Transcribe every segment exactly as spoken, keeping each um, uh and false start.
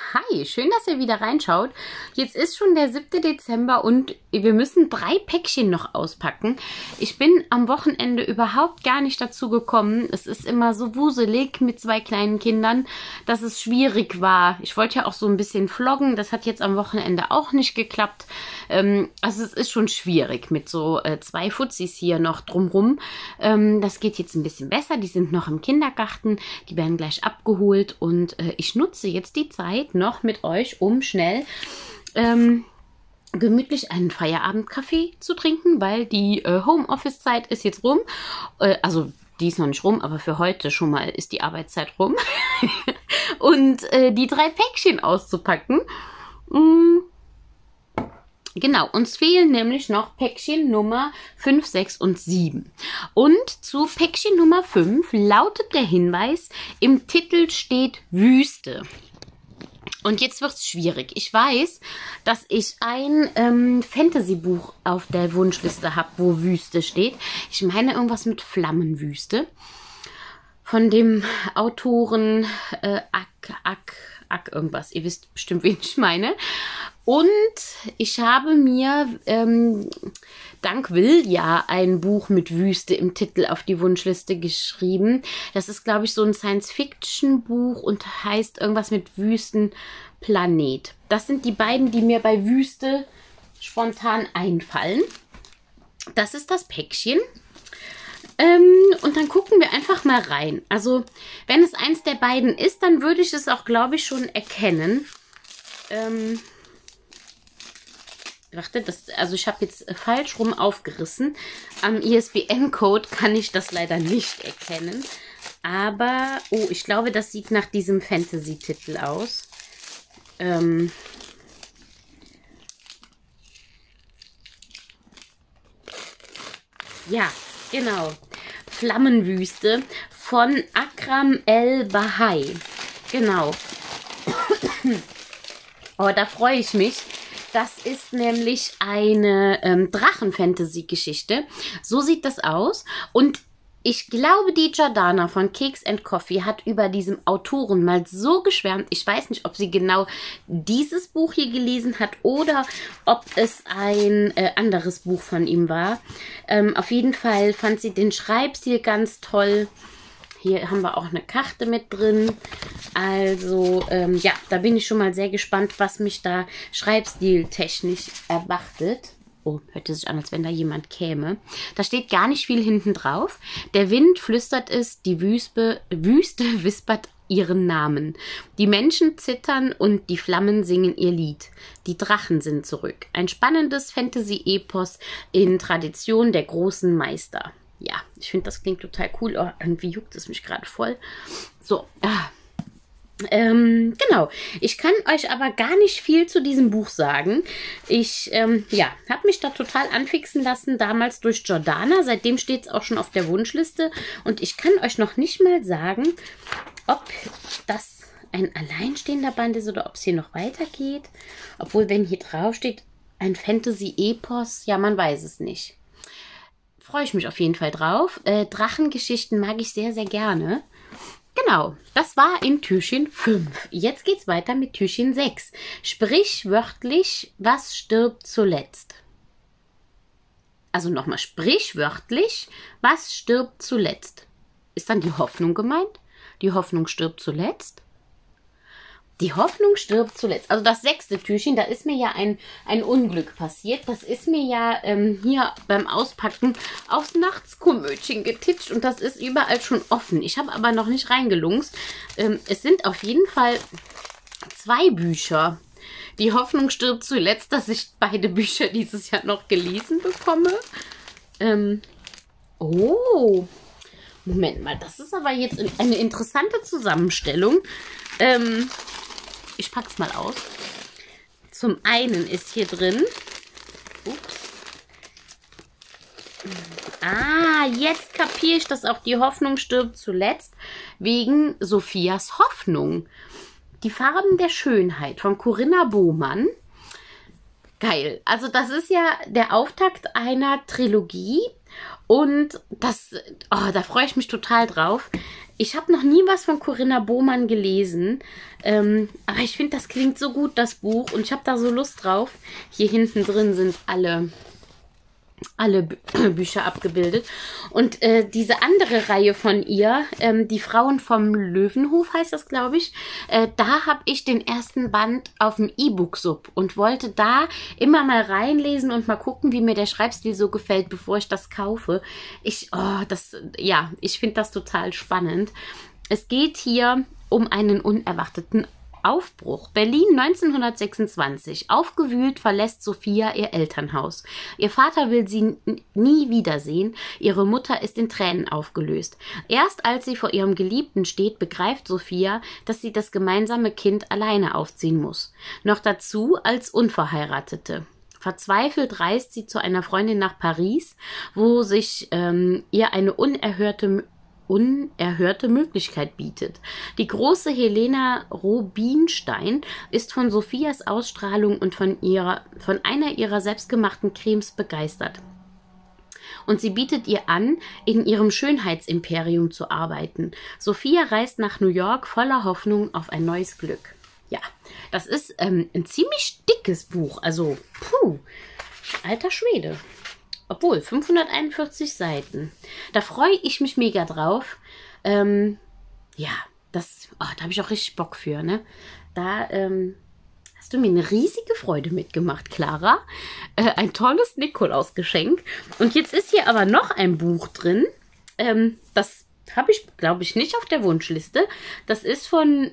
Hi, schön, dass ihr wieder reinschaut. Jetzt ist schon der siebte Dezember und wir müssen drei Päckchen noch auspacken. Ich bin am Wochenende überhaupt gar nicht dazu gekommen. Es ist immer so wuselig mit zwei kleinen Kindern, dass es schwierig war. Ich wollte ja auch so ein bisschen vloggen. Das hat jetzt am Wochenende auch nicht geklappt. Ähm, also es ist schon schwierig mit so äh, zwei Fuzzis hier noch drumrum. Ähm, das geht jetzt ein bisschen besser. Die sind noch im Kindergarten. Die werden gleich abgeholt und äh, ich nutze jetzt die Zeit noch mit euch, um schnell ähm, gemütlich einen Feierabendkaffee zu trinken, weil die äh, Homeoffice-Zeit ist jetzt rum. Äh, also die ist noch nicht rum, aber für heute schon mal ist die Arbeitszeit rum. Und äh, die drei Päckchen auszupacken. Mm. Genau, uns fehlen nämlich noch Päckchen Nummer fünf, sechs und sieben. Und zu Päckchen Nummer fünf lautet der Hinweis, im Titel steht Wüste. Und jetzt wird es schwierig. Ich weiß, dass ich ein ähm, Fantasy-Buch auf der Wunschliste habe, wo Wüste steht. Ich meine irgendwas mit Flammenwüste. Von dem Autoren äh, Ak, Ak, Ak irgendwas. Ihr wisst bestimmt, wen ich meine. Und ich habe mir ähm, dank Vilja ein Buch mit Wüste im Titel auf die Wunschliste geschrieben. Das ist, glaube ich, so ein Science-Fiction-Buch und heißt irgendwas mit Wüstenplanet. Das sind die beiden, die mir bei Wüste spontan einfallen. Das ist das Päckchen. Ähm, und dann gucken wir einfach mal rein. Also, wenn es eins der beiden ist, dann würde ich es auch, glaube ich, schon erkennen. Ähm... Warte, das, also ich habe jetzt falsch rum aufgerissen. Am I S B N-Code kann ich das leider nicht erkennen. Aber, oh, ich glaube, das sieht nach diesem Fantasy-Titel aus. Ähm... Ja, genau. Flammenwüste von Akram El-Bahai. Genau. Oh, da freue ich mich. Das ist nämlich eine ähm, Drachen-Fantasy-Geschichte. So sieht das aus. Und ich glaube, die Jordana von Cakes and Coffee hat über diesem Autoren mal so geschwärmt. Ich weiß nicht, ob sie genau dieses Buch hier gelesen hat oder ob es ein äh, anderes Buch von ihm war. Ähm, auf jeden Fall fand sie den Schreibstil ganz toll. Hier haben wir auch eine Karte mit drin. Also, ähm, ja, da bin ich schon mal sehr gespannt, was mich da schreibstiltechnisch erwartet. Oh, hört sich an, als wenn da jemand käme. Da steht gar nicht viel hinten drauf. Der Wind flüstert es, die Wüste, Wüste wispert ihren Namen. Die Menschen zittern und die Flammen singen ihr Lied. Die Drachen sind zurück. Ein spannendes Fantasy-Epos in Tradition der großen Meister. Ja, ich finde, das klingt total cool. Oh, irgendwie juckt es mich gerade voll. So, ah. Ähm, genau. Ich kann euch aber gar nicht viel zu diesem Buch sagen. Ich, ähm, ja, habe mich da total anfixen lassen, damals durch Jordana. Seitdem steht es auch schon auf der Wunschliste. Und ich kann euch noch nicht mal sagen, ob das ein alleinstehender Band ist oder ob es hier noch weitergeht. Obwohl, wenn hier drauf steht, ein Fantasy-Epos, ja, man weiß es nicht. Freue ich mich auf jeden Fall drauf. Äh, Drachengeschichten mag ich sehr, sehr gerne. Genau, das war in Türchen fünf. Jetzt geht's weiter mit Türchen sechs. Sprichwörtlich, was stirbt zuletzt? Also nochmal, sprichwörtlich, was stirbt zuletzt? Ist dann die Hoffnung gemeint? Die Hoffnung stirbt zuletzt? Die Hoffnung stirbt zuletzt. Also das sechste Türchen, da ist mir ja ein, ein Unglück passiert. Das ist mir ja ähm, hier beim Auspacken aufs Nachtskomödchen getitscht und das ist überall schon offen. Ich habe aber noch nicht reingelunzt. Ähm, es sind auf jeden Fall zwei Bücher. Die Hoffnung stirbt zuletzt, dass ich beide Bücher dieses Jahr noch gelesen bekomme. Ähm, oh, Moment mal, das ist aber jetzt eine interessante Zusammenstellung. Ähm... Ich pack's mal aus. Zum einen ist hier drin. Ups. Ah, jetzt kapiere ich, dass auch die Hoffnung stirbt zuletzt. Wegen Sophias Hoffnung. Die Farben der Schönheit von Corinna Bohmann. Geil. Also das ist ja der Auftakt einer Trilogie. Und das, oh, da freue ich mich total drauf. Ich habe noch nie was von Corinna Bohmann gelesen, ähm, aber ich finde, das klingt so gut, das Buch. Und ich habe da so Lust drauf. Hier hinten drin sind alle, alle Bü Bücher abgebildet. Und äh, diese andere Reihe von ihr, ähm, die Frauen vom Löwenhof heißt das, glaube ich, äh, da habe ich den ersten Band auf dem E-Book-Sub und wollte da immer mal reinlesen und mal gucken, wie mir der Schreibstil so gefällt, bevor ich das kaufe. Ich, oh, das, ja, ich finde das total spannend. Es geht hier um einen unerwarteten Aufbruch. Berlin neunzehnhundertsechsundzwanzig. Aufgewühlt verlässt Sophia ihr Elternhaus. Ihr Vater will sie nie wiedersehen. Ihre Mutter ist in Tränen aufgelöst. Erst als sie vor ihrem Geliebten steht, begreift Sophia, dass sie das gemeinsame Kind alleine aufziehen muss. Noch dazu als Unverheiratete. Verzweifelt reist sie zu einer Freundin nach Paris, wo sich ähm, ihr eine unerhörte unerhörte Möglichkeit bietet. Die große Helena Rubinstein ist von Sophias Ausstrahlung und von, ihrer, von einer ihrer selbstgemachten Cremes begeistert. Und sie bietet ihr an, in ihrem Schönheitsimperium zu arbeiten. Sophia reist nach New York voller Hoffnung auf ein neues Glück. Ja, das ist ähm, ein ziemlich dickes Buch. Also, puh, alter Schwede. Obwohl, fünfhunderteinundvierzig Seiten. Da freue ich mich mega drauf. Ähm, ja, das, oh, da habe ich auch richtig Bock für, ne? Da ähm, hast du mir eine riesige Freude mitgemacht, Clara. Äh, ein tolles Nikolausgeschenk. Und jetzt ist hier aber noch ein Buch drin. Ähm, das habe ich, glaube ich, nicht auf der Wunschliste. Das ist von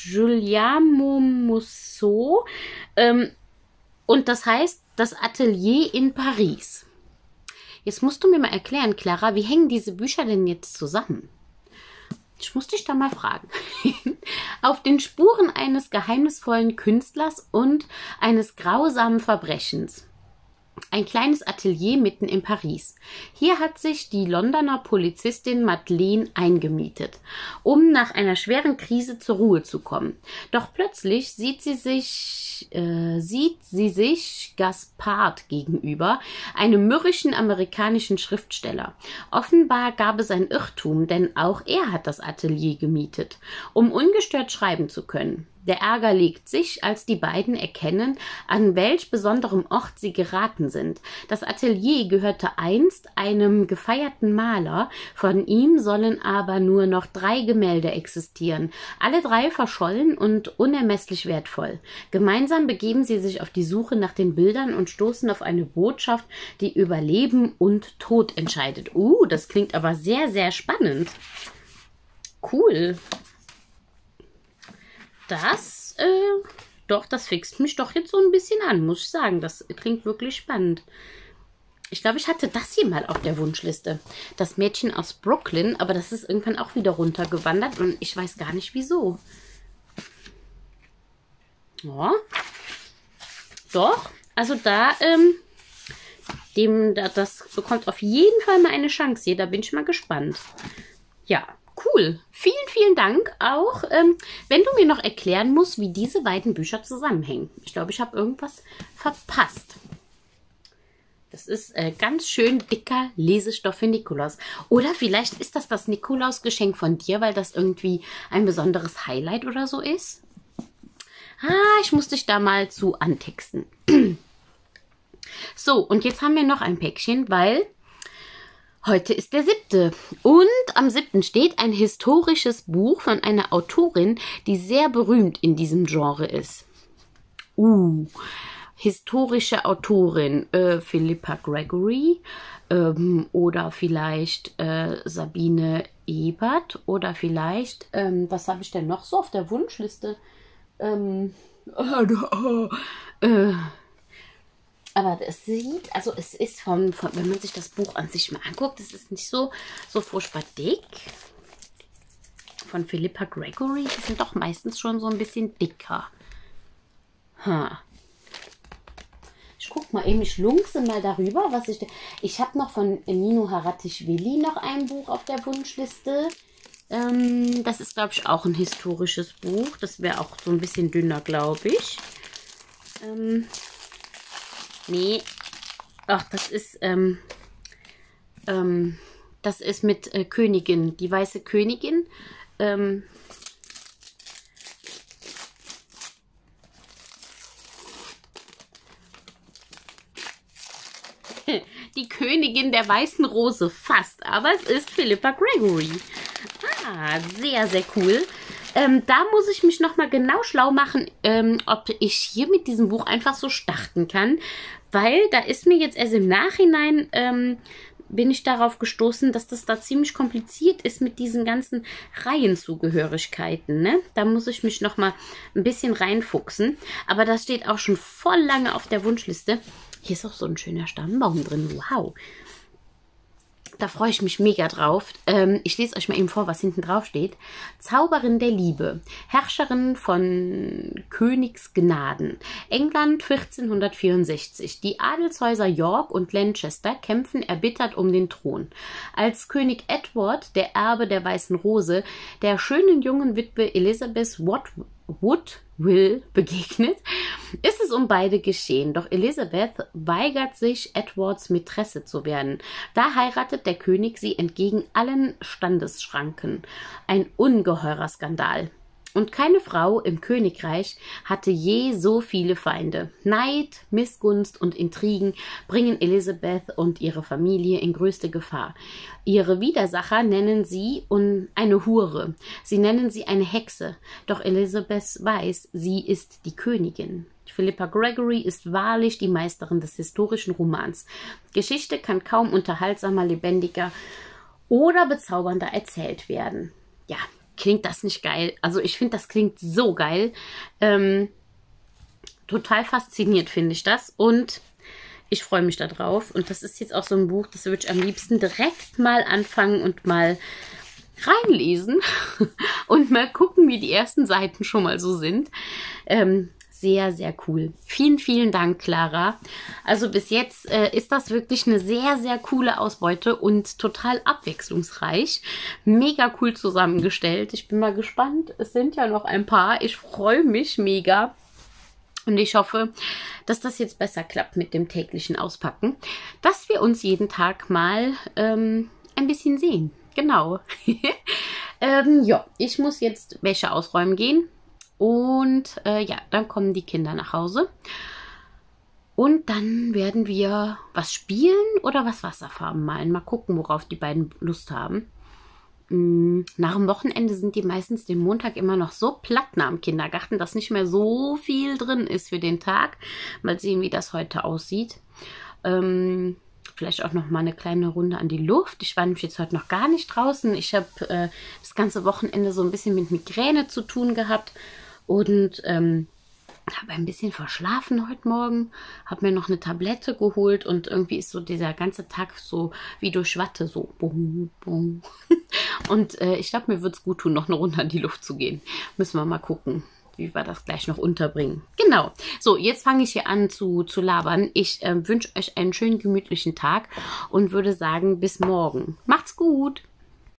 Giuliano Musso. Ähm, und das heißt Das Atelier in Paris. Jetzt musst du mir mal erklären, Clara, wie hängen diese Bücher denn jetzt zusammen? Ich muss dich da mal fragen. Auf den Spuren eines geheimnisvollen Künstlers und eines grausamen Verbrechens. Ein kleines Atelier mitten in Paris. Hier hat sich die Londoner Polizistin Madeleine eingemietet, um nach einer schweren Krise zur Ruhe zu kommen. Doch plötzlich sieht sie sich, äh, sieht sie sich Gaspard gegenüber, einem mürrischen amerikanischen Schriftsteller. Offenbar gab es ein Irrtum, denn auch er hat das Atelier gemietet, um ungestört schreiben zu können. Der Ärger legt sich, als die beiden erkennen, an welch besonderem Ort sie geraten sind. Das Atelier gehörte einst einem gefeierten Maler, von ihm sollen aber nur noch drei Gemälde existieren. Alle drei verschollen und unermesslich wertvoll. Gemeinsam begeben sie sich auf die Suche nach den Bildern und stoßen auf eine Botschaft, die über Leben und Tod entscheidet. Uh, das klingt aber sehr, sehr spannend. Cool. Das, äh, doch, das fixt mich doch jetzt so ein bisschen an, muss ich sagen. Das klingt wirklich spannend. Ich glaube, ich hatte das hier mal auf der Wunschliste. Das Mädchen aus Brooklyn, aber das ist irgendwann auch wieder runtergewandert und ich weiß gar nicht wieso. Ja. Doch, also da, ähm, dem, da, das bekommt auf jeden Fall mal eine Chance hier. Da bin ich mal gespannt. Ja. Cool. Vielen, vielen Dank auch, ähm, wenn du mir noch erklären musst, wie diese beiden Bücher zusammenhängen. Ich glaube, ich habe irgendwas verpasst. Das ist äh, ganz schön dicker Lesestoff für Nikolaus. Oder vielleicht ist das das Nikolausgeschenk von dir, weil das irgendwie ein besonderes Highlight oder so ist. Ah, ich muss dich da mal zu antexten. So, und jetzt haben wir noch ein Päckchen, weil heute ist der siebte. Und am siebten steht ein historisches Buch von einer Autorin, die sehr berühmt in diesem Genre ist. Uh, historische Autorin. Äh, Philippa Gregory ähm, oder vielleicht äh, Sabine Ebert oder vielleicht, ähm, was habe ich denn noch so auf der Wunschliste? Ähm, äh, äh, Aber es sieht, also es ist vom, vom, wenn man sich das Buch an sich mal anguckt, es ist nicht so, so furchtbar dick. Von Philippa Gregory, die sind doch meistens schon so ein bisschen dicker. Hm. Ich guck mal eben, ich lunze mal darüber, was ich... Ich habe noch von Nino Haratischvili noch ein Buch auf der Wunschliste. Ähm, das ist, glaube ich, auch ein historisches Buch. Das wäre auch so ein bisschen dünner, glaube ich. Ähm... Nee, ach, das ist, ähm, ähm, Das ist mit äh, Königin, die weiße Königin. Ähm, die Königin der weißen Rose, fast, aber es ist Philippa Gregory. Ah, sehr, sehr cool. Ähm, da muss ich mich nochmal genau schlau machen, ähm, ob ich hier mit diesem Buch einfach so starten kann, weil da ist mir jetzt erst im Nachhinein, ähm, bin ich darauf gestoßen, dass das da ziemlich kompliziert ist mit diesen ganzen Reihenzugehörigkeiten, ne? Da muss ich mich nochmal ein bisschen reinfuchsen, aber das steht auch schon voll lange auf der Wunschliste. Hier ist auch so ein schöner Stammbaum drin, wow. Da freue ich mich mega drauf. Ähm, ich lese euch mal eben vor, was hinten drauf steht. Zauberin der Liebe, Herrscherin von Königsgnaden. England vierzehnhundertvierundsechzig. Die Adelshäuser York und Lancaster kämpfen erbittert um den Thron. Als König Edward, der Erbe der Weißen Rose, der schönen jungen Witwe Elizabeth Woodville Woodville begegnet, ist es um beide geschehen. Doch Elizabeth weigert sich, Edwards Mätresse zu werden. Da heiratet der König sie entgegen allen Standesschranken. Ein ungeheurer Skandal. Und keine Frau im Königreich hatte je so viele Feinde. Neid, Missgunst und Intrigen bringen Elizabeth und ihre Familie in größte Gefahr. Ihre Widersacher nennen sie eine Hure. Sie nennen sie eine Hexe. Doch Elizabeth weiß, sie ist die Königin. Philippa Gregory ist wahrlich die Meisterin des historischen Romans. Geschichte kann kaum unterhaltsamer, lebendiger oder bezaubernder erzählt werden. Ja, klingt das nicht geil? Also ich finde, das klingt so geil. Ähm, total fasziniert finde ich das und ich freue mich da drauf. Und das ist jetzt auch so ein Buch, das würde ich am liebsten direkt mal anfangen und mal reinlesen und mal gucken, wie die ersten Seiten schon mal so sind. Ähm, Sehr, sehr cool. Vielen, vielen Dank, Clara. Also bis jetzt äh, ist das wirklich eine sehr, sehr coole Ausbeute und total abwechslungsreich. Mega cool zusammengestellt. Ich bin mal gespannt. Es sind ja noch ein paar. Ich freue mich mega. Und ich hoffe, dass das jetzt besser klappt mit dem täglichen Auspacken. Dass wir uns jeden Tag mal ähm, ein bisschen sehen. Genau. ähm, ja, ich muss jetzt Wäsche ausräumen gehen. Und äh, ja, dann kommen die Kinder nach Hause. Und dann werden wir was spielen oder was Wasserfarben malen. Mal gucken, worauf die beiden Lust haben. Mm, nach dem Wochenende sind die meistens den Montag immer noch so platt nach dem Kindergarten, dass nicht mehr so viel drin ist für den Tag. Mal sehen, wie das heute aussieht. Ähm... Vielleicht auch noch mal eine kleine Runde an die Luft. Ich war nämlich jetzt heute noch gar nicht draußen. Ich habe äh, das ganze Wochenende so ein bisschen mit Migräne zu tun gehabt und ähm, habe ein bisschen verschlafen heute Morgen. Habe mir noch eine Tablette geholt und irgendwie ist so dieser ganze Tag so wie durch Watte so. Bum, bum. Und äh, ich glaube, mir wird es gut tun, noch eine Runde an die Luft zu gehen. Müssen wir mal gucken, wie wir das gleich noch unterbringen. Genau. So, jetzt fange ich hier an zu, zu labern. Ich äh, wünsche euch einen schönen, gemütlichen Tag und würde sagen, bis morgen. Macht's gut!